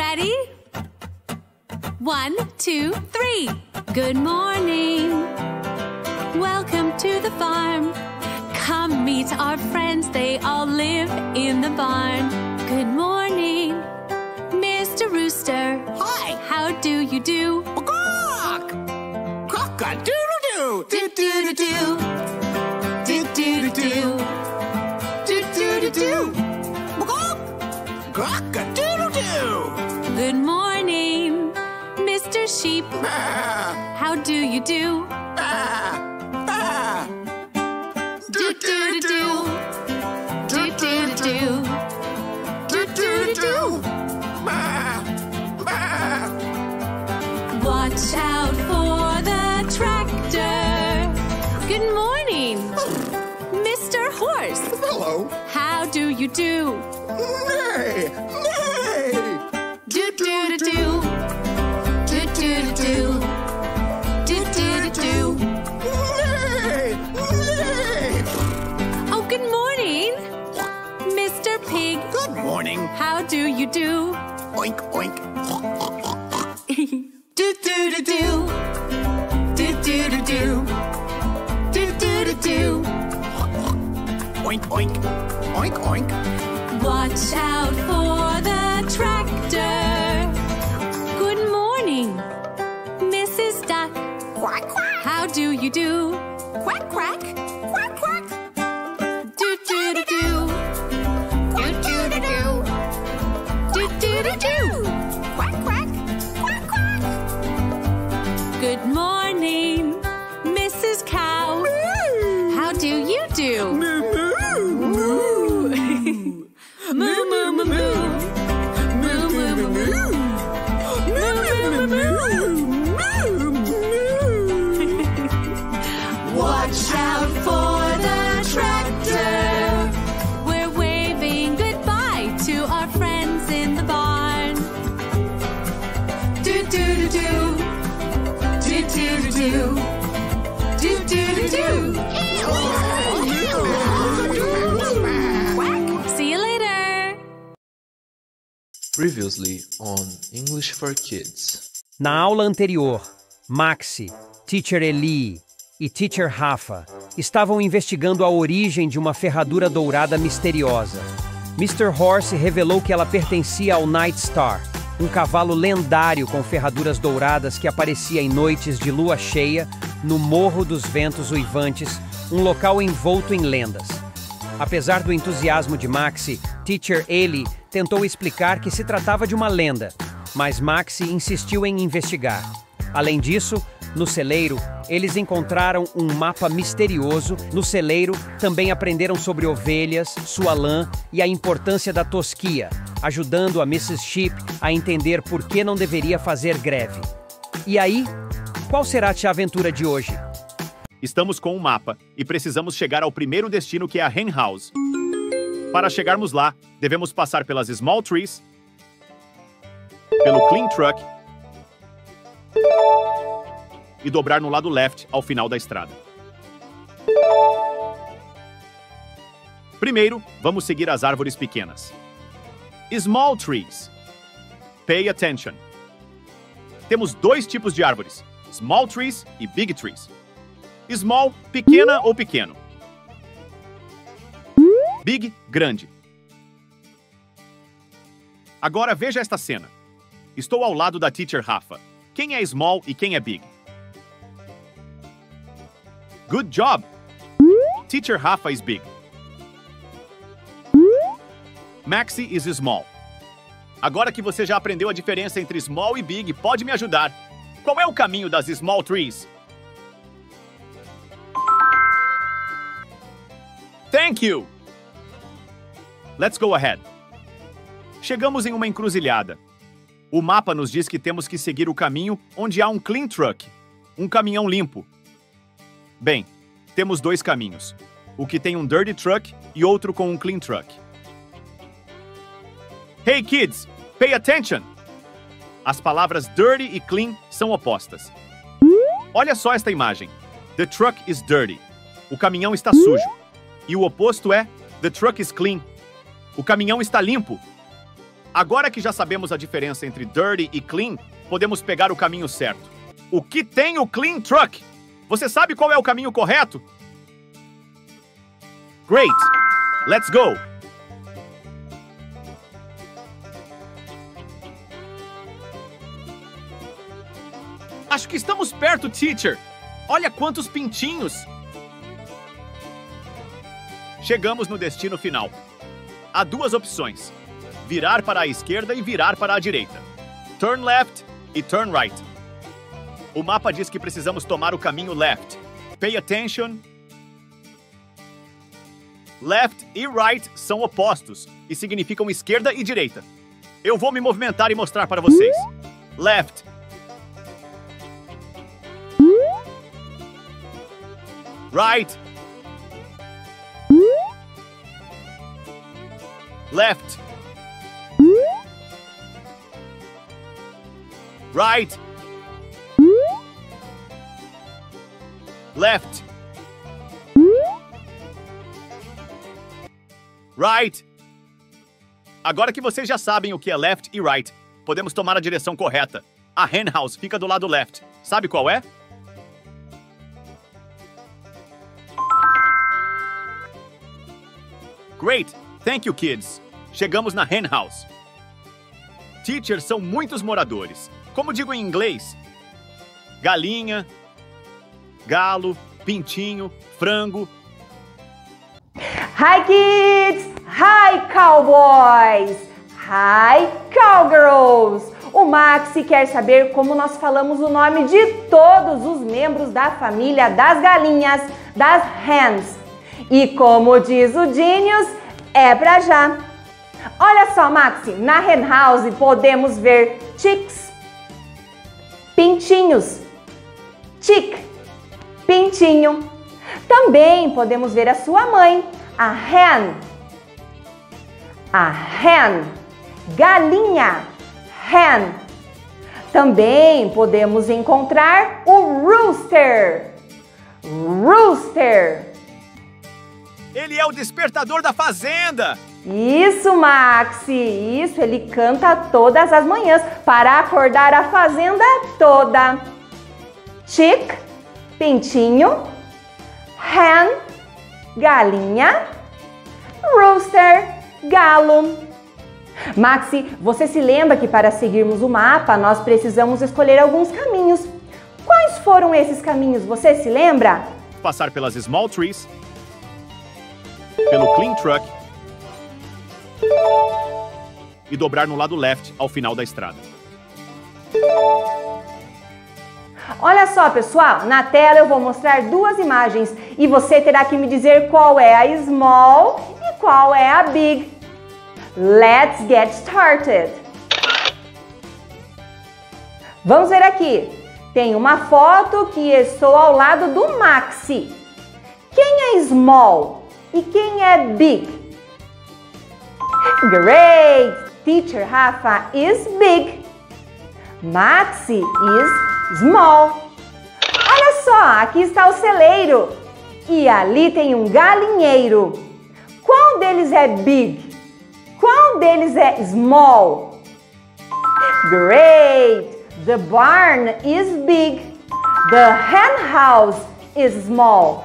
Ready? 1, 2, 3. Good morning. Welcome to the farm. Come meet our friends. They all live in the barn. Good morning, Mr. Rooster. Hi. How do you do? Quack! Cock-a-doodle-doo! Do-do-do-do. Do-do-do-do. Do-do-do-do! Quack! Cock-a-doodle-doo! Good morning, Mr. Sheep. How do you do? Do-do-do-do. Do-do-do-do. Do-do-do-do! Watch out for the tractor. Good morning, Mr. Horse. Hello. How do you do? Nay! Nay! Do-do-do-do. Do-do-do-do. Do-do-do-do. Nay! Nay! Oh, good morning, Mr. Pig. Good morning. How do you do? Oink, oink. Do-do-do-do. Do-do-do-do. Do-do-do-do. Oink, oink. Oink, oink. Watch out for the tractor. Good morning, Mrs. Duck. Quack, quack. How do you do? Quack, quack. Quack, quack. Do-do-do-do. Do-do-do-do. Do-do-do-do. Quack, quack. Quack, quack. Good morning, Mrs. Cow. How do you do? Moo, moo. Moo, moo, moo, moo. Moo, moo, moo, moo. Moo, moo, moo, moo. Watch out for the tractor. We're waving goodbye to our friends in the barn. Do-do-do-do. Do-do-do-do. Do-do-do-do. See you later. Previously on English for Kids. Na aula anterior, Maxie, Teacher Eli e Teacher Rafa estavam investigando a origem de uma ferradura dourada misteriosa. Mr. Horse revelou que ela pertencia ao Night Star, um cavalo lendário com ferraduras douradas que aparecia em noites de lua cheia no Morro dos Ventos Uivantes, um local envolto em lendas. Apesar do entusiasmo de Maxie, Teacher Eli tentou explicar que se tratava de uma lenda, mas Maxie insistiu em investigar. Além disso, no celeiro, eles encontraram um mapa misterioso. No celeiro, também aprenderam sobre ovelhas, sua lã e a importância da tosquia, ajudando a Mrs. Sheep a entender por que não deveria fazer greve. E aí, qual será a aventura de hoje? Estamos com um mapa e precisamos chegar ao primeiro destino, que é a Hen House. Para chegarmos lá, devemos passar pelas Small Trees, pelo Clean Truck e dobrar no lado left ao final da estrada. Primeiro, vamos seguir as árvores pequenas. Small Trees. Pay attention. Temos dois tipos de árvores, Small Trees e Big Trees. Small, pequena ou pequeno. Big, grande. Agora veja esta cena. Estou ao lado da Teacher Rafa. Quem é Small e quem é Big? Good job! Teacher Rafa is big. Maxie is small. Agora que você já aprendeu a diferença entre small e big, pode me ajudar. Qual é o caminho das small trees? Thank you! Let's go ahead. Chegamos em uma encruzilhada. O mapa nos diz que temos que seguir o caminho onde há um clean truck, um caminhão limpo. Bem, temos dois caminhos, o que tem um dirty truck e outro com um clean truck. Hey kids, pay attention! As palavras dirty e clean são opostas. Olha só esta imagem. The truck is dirty. O caminhão está sujo. E o oposto é The truck is clean. O caminhão está limpo. Agora que já sabemos a diferença entre dirty e clean, podemos pegar o caminho certo. O que tem o clean truck? Você sabe qual é o caminho correto? Great! Let's go! Acho que estamos perto, teacher! Olha quantos pintinhos! Chegamos no destino final. Há duas opções: virar para a esquerda e virar para a direita. Turn left e turn right. O mapa diz que precisamos tomar o caminho left. Pay attention. Left e right são opostos e significam esquerda e direita. Eu vou me movimentar e mostrar para vocês. Left. Right. Left. Right. Left. Right. Agora que vocês já sabem o que é left e right, podemos tomar a direção correta. A hen house fica do lado left. Sabe qual é? Great! Thank you, kids! Chegamos na hen house. Teacher, são muitos moradores. Como digo em inglês? Galinha, galo, pintinho, frango. Hi, kids! Hi, cowboys! Hi, cowgirls! O Maxi quer saber como nós falamos o nome de todos os membros da família das galinhas, das hens. E como diz o Genius, é pra já. Olha só, Maxi, na hen house podemos ver chicks, pintinhos, chick, pintinho. Também podemos ver a sua mãe, a hen, galinha, hen. Também podemos encontrar o rooster, rooster. Ele é o despertador da fazenda! Isso, Maxi! Isso, ele canta todas as manhãs para acordar a fazenda toda. Chick, pintinho. Hen, galinha. Rooster, galo. Maxi, você se lembra que para seguirmos o mapa nós precisamos escolher alguns caminhos. Quais foram esses caminhos? Você se lembra? Passar pelas small trees, pelo clean truck e dobrar no lado left ao final da estrada. Olha só, pessoal, na tela eu vou mostrar duas imagens e você terá que me dizer qual é a small e qual é a big. Let's get started. Vamos ver aqui. Tem uma foto que estou ao lado do Maxi. Quem é small? E quem é big? Great! Teacher Rafa is big. Maxi is small. Olha só, aqui está o celeiro. E ali tem um galinheiro. Qual deles é big? Qual deles é small? Great! The barn is big. The hen house is small.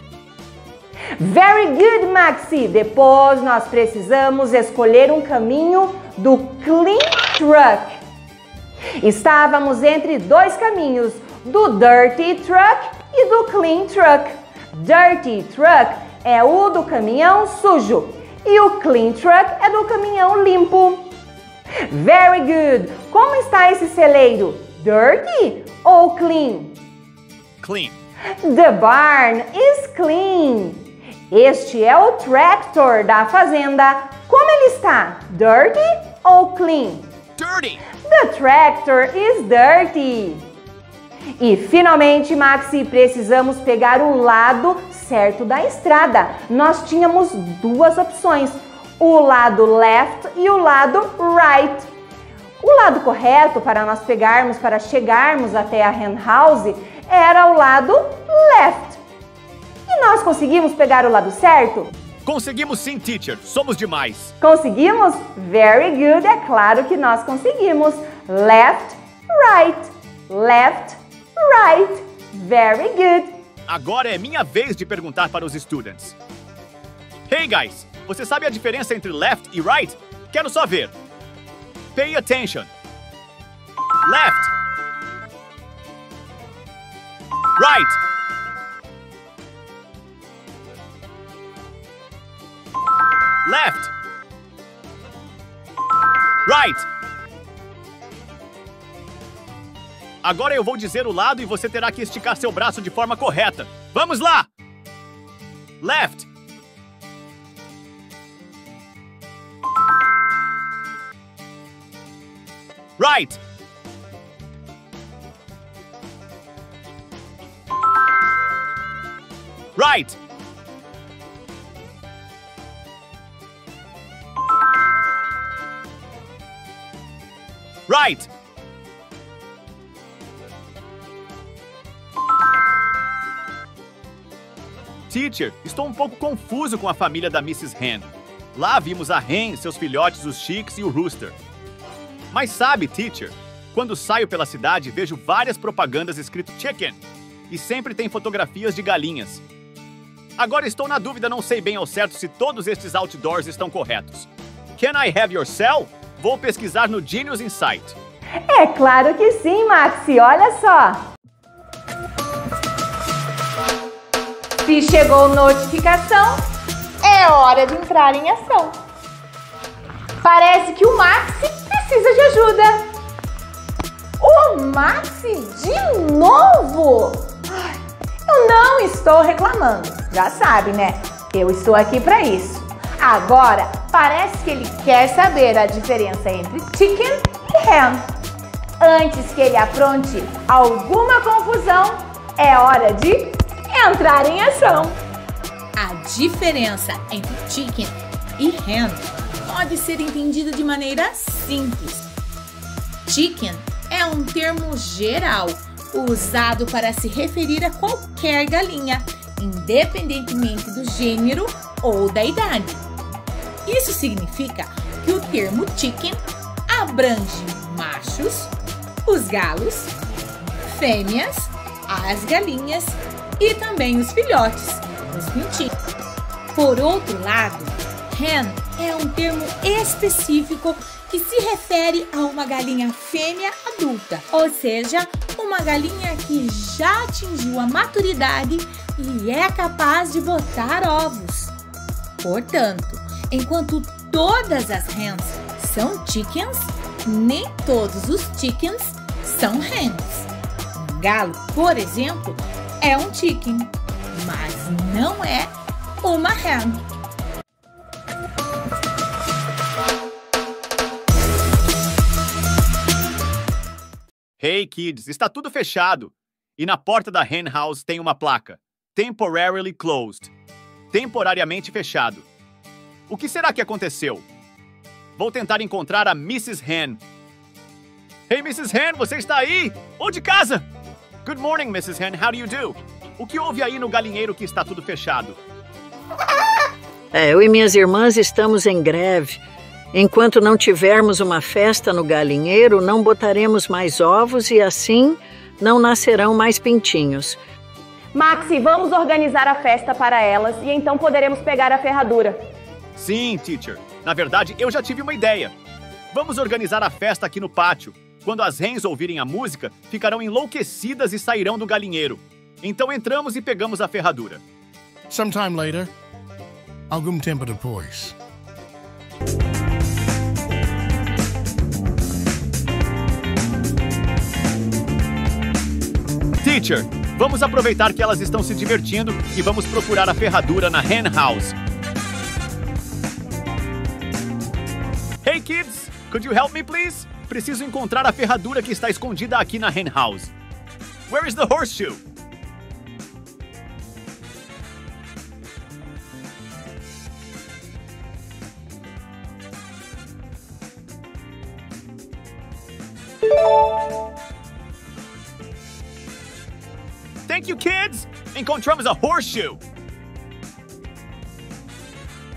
Very good, Maxi! Depois nós precisamos escolher um caminho do clean truck. Estávamos entre dois caminhos, do dirty truck e do clean truck. Dirty truck é o do caminhão sujo e o clean truck é do caminhão limpo. Very good! Como está esse celeiro? Dirty ou clean? Clean. The barn is clean. Este é o tractor da fazenda. Como ele está? Dirty ou clean? Dirty. The tractor is dirty. E finalmente, Maxi, precisamos pegar o lado certo da estrada. Nós tínhamos duas opções, o lado left e o lado right. O lado correto para nós pegarmos, para chegarmos até a hen house, era o lado left. E nós conseguimos pegar o lado certo? Conseguimos sim, teacher. Somos demais. Conseguimos? Very good, é claro que nós conseguimos. Left, right. Left, right. Very good. Agora é minha vez de perguntar para os students. Hey guys, você sabe a diferença entre left e right? Quero só ver. Pay attention. Left. Right. Left. Right. Agora eu vou dizer o lado e você terá que esticar seu braço de forma correta. Vamos lá! Left. Right. Right. Right. Teacher, estou um pouco confuso com a família da Mrs. Hen. Lá vimos a Hen, seus filhotes, os Chicks e o Rooster. Mas sabe, teacher, quando saio pela cidade, vejo várias propagandas escrito chicken. E sempre tem fotografias de galinhas. Agora estou na dúvida, não sei bem ao certo se todos estes outdoors estão corretos. Can I have your cell? Vou pesquisar no Genius Insight. É claro que sim, Maxi, olha só. Se chegou notificação, é hora de entrar em ação. Parece que o Maxi precisa de ajuda. O Maxi de novo? Eu não estou reclamando, já sabe, né? Eu estou aqui para isso. Agora, parece que ele quer saber a diferença entre chicken e hen. Antes que ele apronte alguma confusão, é hora de entrar em ação. A diferença entre chicken e hen pode ser entendida de maneira simples. Chicken é um termo geral usado para se referir a qualquer galinha, independentemente do gênero ou da idade. Isso significa que o termo chicken abrange machos, os galos, fêmeas, as galinhas e também os filhotes, os pintinhos. Por outro lado, hen é um termo específico que se refere a uma galinha fêmea adulta, ou seja, uma galinha que já atingiu a maturidade e é capaz de botar ovos. Portanto, enquanto todas as hens são chickens, nem todos os chickens são hens. Um galo, por exemplo, é um chicken, mas não é uma hen. Hey kids, está tudo fechado. E na porta da hen house tem uma placa. Temporarily closed. Temporariamente fechado. O que será que aconteceu? Vou tentar encontrar a Mrs. Hen. Hey Mrs. Hen, você está aí? Ou de casa? Good morning, Mrs. Hen, how do you do? O que houve aí no galinheiro que está tudo fechado? Eu e minhas irmãs estamos em greve. Enquanto não tivermos uma festa no galinheiro, não botaremos mais ovos e assim não nascerão mais pintinhos. Maxi, vamos organizar a festa para elas e então poderemos pegar a ferradura. Sim, teacher. Na verdade, eu já tive uma ideia. Vamos organizar a festa aqui no pátio. Quando as hens ouvirem a música, ficarão enlouquecidas e sairão do galinheiro. Então entramos e pegamos a ferradura. Sometime later, algum tempo depois. Teacher, vamos aproveitar que elas estão se divertindo e vamos procurar a ferradura na hen house. Hey kids, could you help me please? Preciso encontrar a ferradura que está escondida aqui na hen house. Where is the horseshoe? Thank you, kids! Encontramos a horseshoe!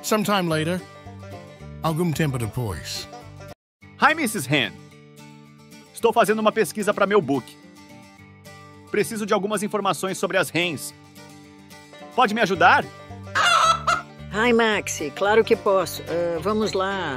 Sometime later, algum tempo depois. Hi, Mrs. Hen. Estou fazendo uma pesquisa para meu book. Preciso de algumas informações sobre as hens. Pode me ajudar? Hi, Maxie. Claro que posso. Vamos lá.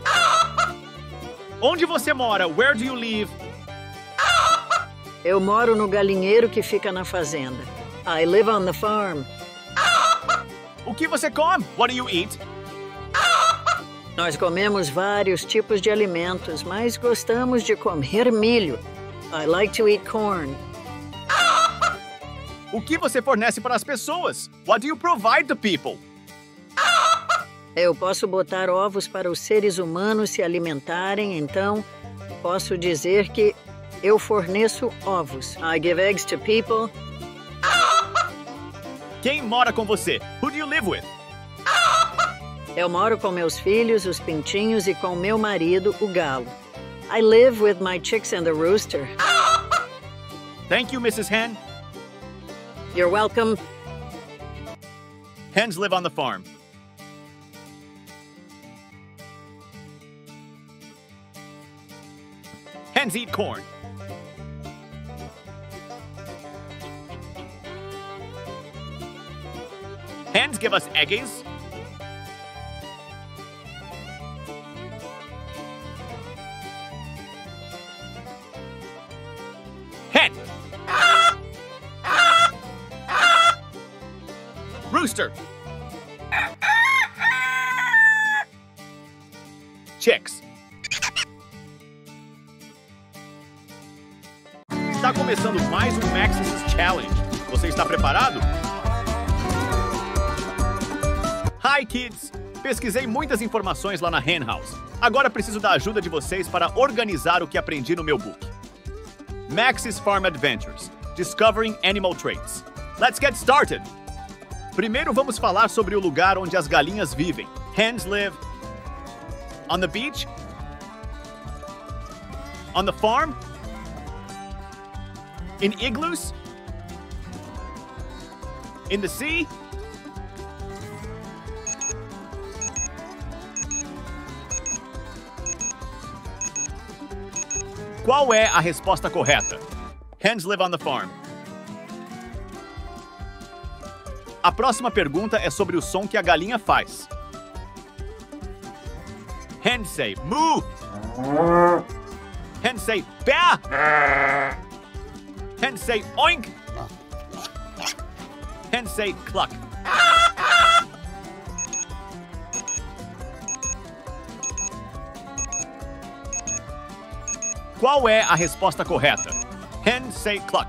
Onde você mora? Where do you live? Eu moro no galinheiro que fica na fazenda. I live on the farm. O que você come? What do you eat? Nós comemos vários tipos de alimentos, mas gostamos de comer milho. I like to eat corn. O que você fornece para as pessoas? What do you provide to people? Eu posso botar ovos para os seres humanos se alimentarem, então posso dizer que eu forneço ovos. I give eggs to people. Quem mora com você? Who do you live with? Eu moro com meus filhos, os pintinhos, e com meu marido, o galo. I live with my chicks and the rooster. Thank you, Mrs. Hen. You're welcome. Hens live on the farm. Hens eat corn. Hens give us eggs. Hen. Rooster. Chicks. Está começando mais um Max's Challenge. Você está preparado? Hi, kids! Pesquisei muitas informações lá na Hen House. Agora preciso da ajuda de vocês para organizar o que aprendi no meu book. Max's Farm Adventures – Discovering Animal Traits. Let's get started! Primeiro vamos falar sobre o lugar onde as galinhas vivem. Hens live on the beach, on the farm, in igloos, in the sea, Qual é a resposta correta? Hens live on the farm. A próxima pergunta é sobre o som que a galinha faz. Hens say moo. Hens say ba. Hens say oink. Hens say cluck. Qual é a resposta correta? Hens say cluck.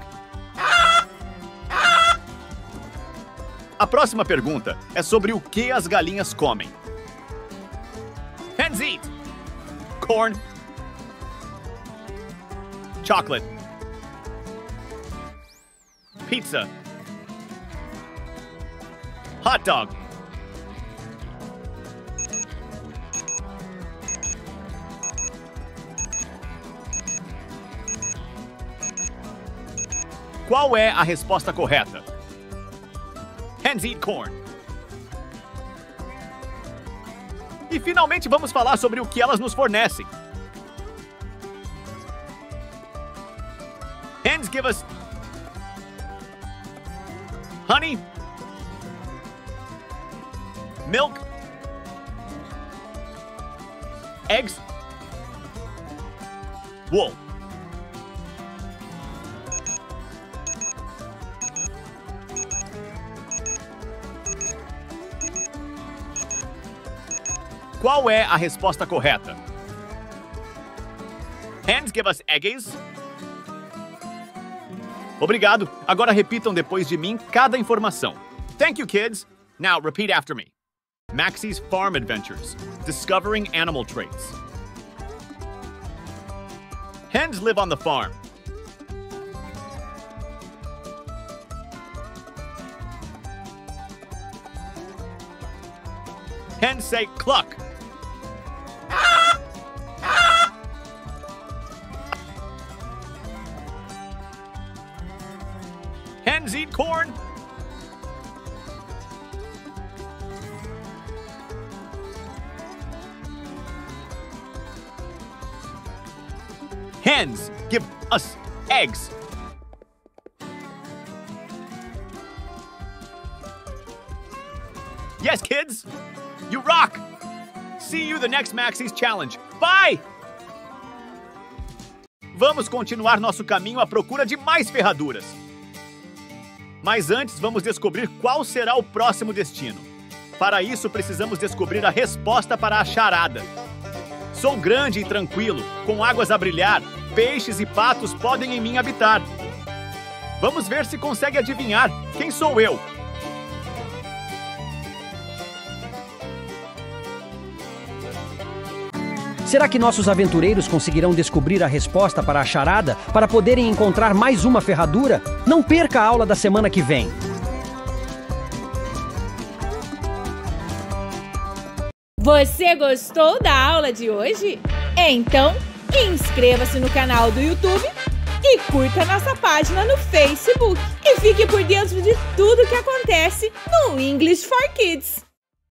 A próxima pergunta é sobre o que as galinhas comem. Hens eat corn, chocolate, pizza, hot dog, Qual é a resposta correta? Hens eat corn. E finalmente vamos falar sobre o que elas nos fornecem. Hens give us honey, milk, eggs, wool. Qual é a resposta correta? Hens give us eggs. Obrigado. Agora repitam depois de mim cada informação. Thank you, kids. Now repeat after me. Max's Farm Adventures. Discovering Animal Traits. Hens live on the farm. Hens say cluck. Hens eat corn. Hens give us eggs. Yes, kids! You rock! See you the next Maxie's Challenge. Bye! Vamos continuar nosso caminho à procura de mais ferraduras. Mas antes, vamos descobrir qual será o próximo destino. Para isso, precisamos descobrir a resposta para a charada. Sou grande e tranquilo, com águas a brilhar, peixes e patos podem em mim habitar. Vamos ver se consegue adivinhar quem sou eu. Será que nossos aventureiros conseguirão descobrir a resposta para a charada para poderem encontrar mais uma ferradura? Não perca a aula da semana que vem! Você gostou da aula de hoje? Então, inscreva-se no canal do YouTube e curta nossa página no Facebook. E fique por dentro de tudo que acontece no English for Kids.